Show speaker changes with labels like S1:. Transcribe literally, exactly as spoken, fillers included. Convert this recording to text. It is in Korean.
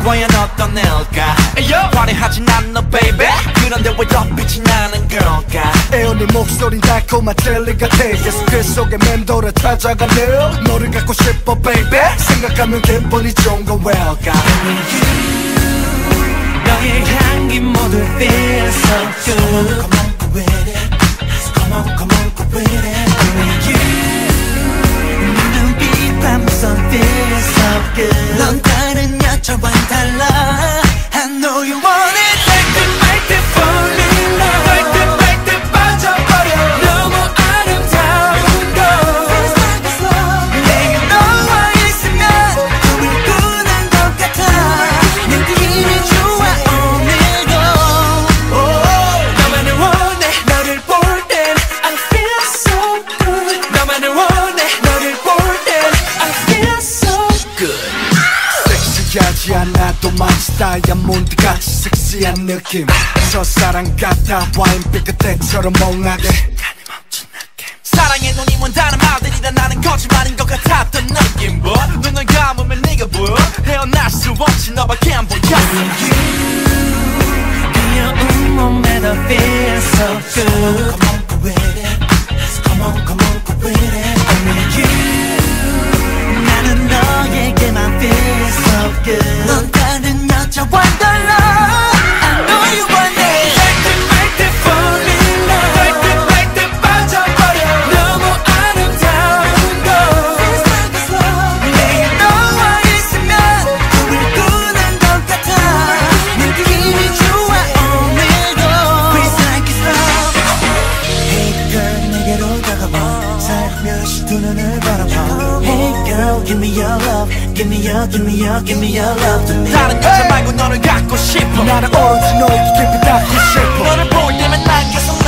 S1: 과연 어떤 애일까 화려하진 않아 baby 그런데 왜 더 빛이 나는 걸까
S2: 애언니 목소린 달콤한 젤리 같아 계속 그 속에 맴돌아 찾아가는 너를 갖고 싶어 baby 생각하면 기분이 좋은 건 왜일까
S1: 너의 향기 모두 feel so good
S2: Come on, go with it Come on, come on, go with it
S1: Only you 네 눈빛 밤새 feel so good 넌 다른 여자와는 달라 I know you want it Take it, make it fall in love Take it, make it 빠져버려 너무 아름다운 걸 Feels like it's love 내게 너와 있으면 꿈을 꾸는 것 같아 느낌이 좋아 오늘도 oh, 너만을 원해 너를 볼 땐 I feel so good 너만을 원해 너를 볼 땐 I feel so good
S2: 섹시하지 않아도 마치 다이아몬드같이 섹시한 느낌 첫사랑 같아 와인빛 그때처럼 멍하게
S1: 사랑에 눈이 먼다는 말들이라 나는 거짓말인 것 같았던 느낌 뭐 눈을 감으면 네가 보여 헤어날 수 없지 너밖에 안 보여 귀여운 몸에도 feel so good
S2: Come on, go with it Come on, come on, go with it
S1: Only you 나는 너에게만 feel so good 넌 다른 여자와는 달라 I know you want it Make it, make it fall in love Make it, make it 빠져버려 너무 아름다운 걸 Feels like it's love 내게 너와 있으면 꿈을 꾸는 것 같아 느낌이 좋아 오늘도 Feels like it's love
S2: Hey girl 내게로 다가와 살며시 두 눈을 바라봐
S1: Hey girl give me your love Give me your, give me your, give me your love to me 다른 여자 말고 너를 갖고 싶어
S2: 나는 오로지 너에게 깊이 닿고 싶어
S1: 너를 볼 때면 난 계속